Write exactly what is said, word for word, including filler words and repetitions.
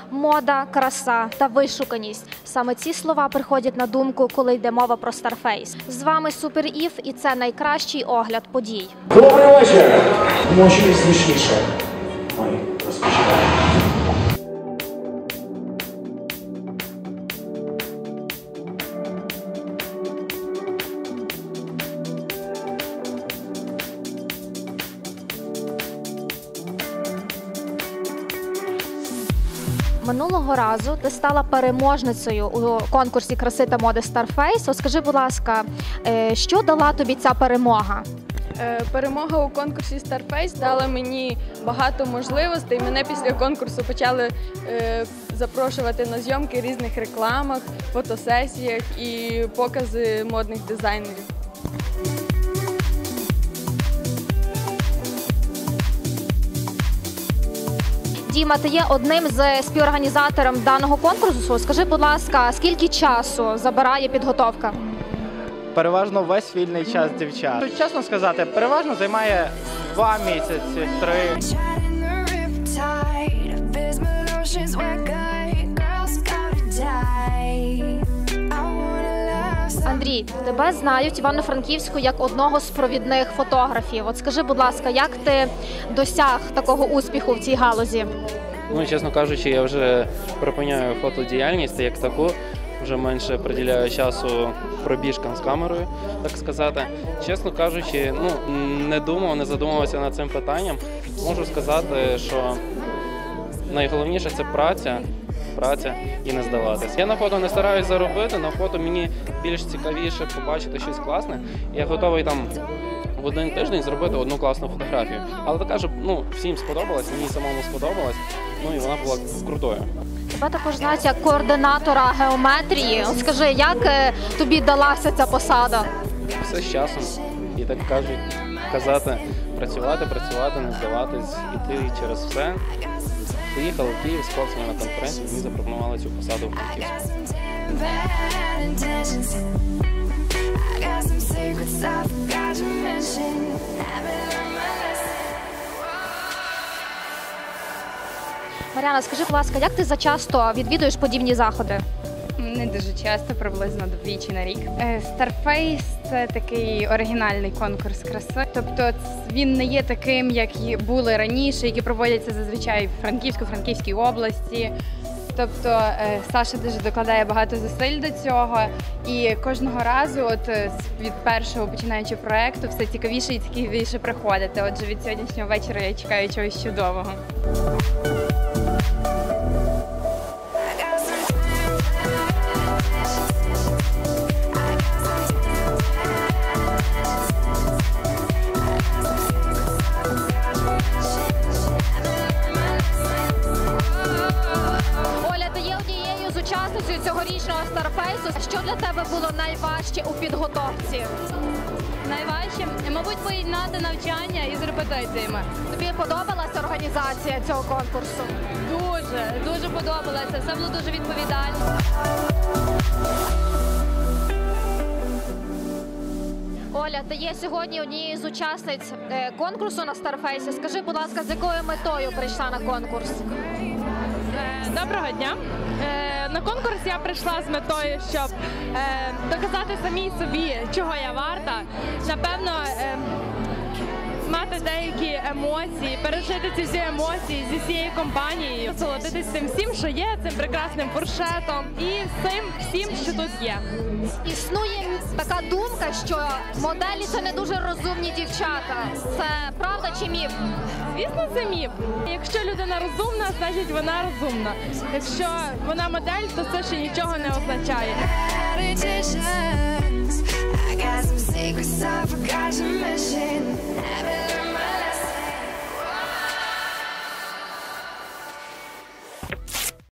Мода, краса та вишуканість. Саме ці слова приходять на думку, коли йде мова про Старфейс. З вами Супер Ів, і це найкращий огляд подій. Добрий вечір! Може і смішніше. Ой, розпочинаємо. Минулого разу ти стала переможницею у конкурсі краси та моди Старфейс. От скажи, будь ласка, що дала тобі ця перемога? Перемога у конкурсі Starface дала мені багато можливостей. Мене після конкурсу почали е, запрошувати на зйомки в різних рекламах, фотосесіях і покази модних дизайнерів. Діма, ти є одним з співорганізаторів даного конкурсу. Скажи, будь ласка, скільки часу забирає підготовка? Переважно весь вільний час дівчат. Чесно сказати, переважно займає два місяці, три. Андрій, тебе знають в Івано-Франківську як одного з провідних фотографів. От скажи, будь ласка, як ти досяг такого успіху в цій галузі? Ну, чесно кажучи, я вже припиняю фотодіяльність як таку. Вже менше приділяю часу пробіжкам з камерою, так сказати. Чесно кажучи, ну, не думав, не задумувався над цим питанням. Можу сказати, що найголовніше – це праця, праця і не здаватись. Я на фото не стараюсь заробити, на фото мені більш цікавіше побачити щось класне. Я готовий там в один тиждень зробити одну класну фотографію. Але така, щоб ну, всім сподобалось, мені самому сподобалось, ну і вона була крутою. Тебе також знають як координатора геометрії. От скажи, як тобі далася ця посада? Все з часом. І так кажуть, казати, працювати, працювати, не здаватись, іти через все. Поїхали в Київ, склався на конференцію, мені запропонували цю посаду в Франківську. Мар'яна, скажи, будь ласка, як ти зачасто відвідуєш подібні заходи? Не дуже часто, приблизно двічі на рік. Starface – це такий оригінальний конкурс краси. Тобто він не є таким, як були раніше, які проводяться зазвичай в Франківську, Франківській області. Тобто Саша дуже докладає багато зусиль до цього. І кожного разу от від першого починаючи проєкту все цікавіше і цікавіше приходити. Отже, від сьогоднішнього вечора я чекаю чогось чудового. Учасницею цьогорічного Старфейсу. Що для тебе було найважче у підготовці? Найважче, мабуть, поєднати навчання із репетиціями. Тобі подобалася організація цього конкурсу? Дуже, дуже подобалося. Все було дуже відповідально. Оля, ти є сьогодні однією з учасниць конкурсу на Старфейсі. Скажи, будь ласка, з якою метою прийшла на конкурс? Доброго дня! На конкурс я прийшла з метою, щоб доказати самій собі, чого я варта. Напевно, мати деякі емоції, пережити ці всі емоції зі всією компанією, насолодитись цим всім, що є, цим прекрасним фуршетом і цим всім, що тут є. Існує така думка, що моделі – це не дуже розумні дівчата. Це правда чи міф? Звісно, це міф. Якщо людина розумна, значить вона розумна. Якщо вона модель, то це ще нічого не означає. I got some secrets I forgot to mention.